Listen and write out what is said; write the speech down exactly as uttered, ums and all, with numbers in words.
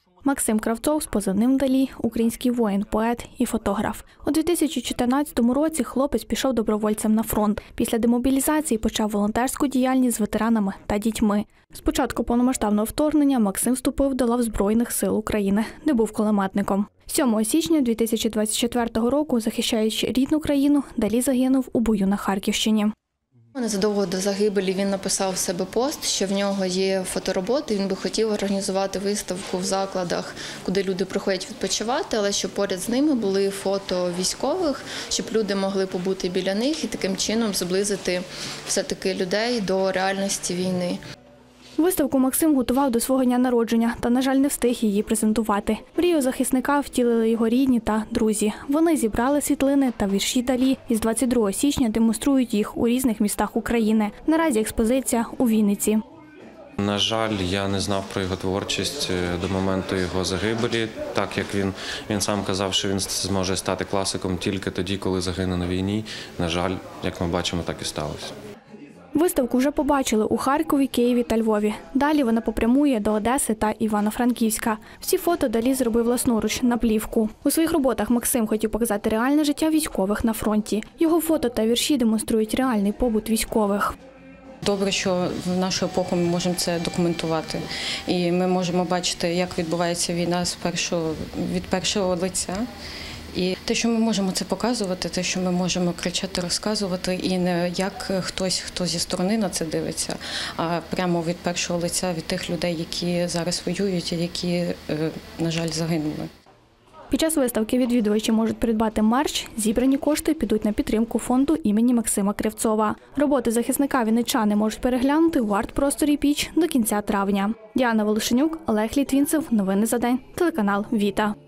Максим Кравцов з позивним «Далі» – український воїн, поет і фотограф. У дві тисячі чотирнадцятому році хлопець пішов добровольцем на фронт. Після демобілізації почав волонтерську діяльність з ветеранами та дітьми. З початку повномасштабного вторгнення Максим вступив до лав Збройних сил України, де був кулеметником. сьомого січня дві тисячі двадцять четвертого року, захищаючи рідну країну, Далі загинув у бою на Харківщині. Незадовго до загибелі він написав в себе пост, що в нього є фотороботи, він би хотів організувати виставку в закладах, куди люди приходять відпочивати, але щоб поряд з ними були фото військових, щоб люди могли побути біля них і таким чином зблизити все-таки людей до реальності війни. Виставку Максим готував до свого дня народження та, на жаль, не встиг її презентувати. Мрію захисника втілили його рідні та друзі. Вони зібрали світлини та вірші Далі і з двадцять другого січня демонструють їх у різних містах України. Наразі експозиція у Вінниці. На жаль, я не знав про його творчість до моменту його загибелі, так як він, він сам казав, що він зможе стати класиком тільки тоді, коли загине на війні. На жаль, як ми бачимо, так і сталося. Виставку вже побачили у Харкові, Києві та Львові. Далі вона попрямує до Одеси та Івано-Франківська. Всі фото Далі зробив власноруч на плівку. У своїх роботах Максим хотів показати реальне життя військових на фронті. Його фото та вірші демонструють реальний побут військових. Добре, що в нашу епоху ми можемо це документувати. І ми можемо бачити, як відбувається війна з першого, від першого лиця. І те, що ми можемо це показувати, те, що ми можемо кричати, розказувати, і не як хтось, хто зі сторони на це дивиться, а прямо від першого лиця, від тих людей, які зараз воюють і які, на жаль, загинули. Під час виставки відвідувачі можуть придбати мерч, зібрані кошти підуть на підтримку фонду імені Максима Кравцова. Роботи захисника вінничани можуть переглянути у арт-просторі «Піч» до кінця травня. Діана Волошенюк, Олег Літвінцев. Новини за день. Телеканал «Віта».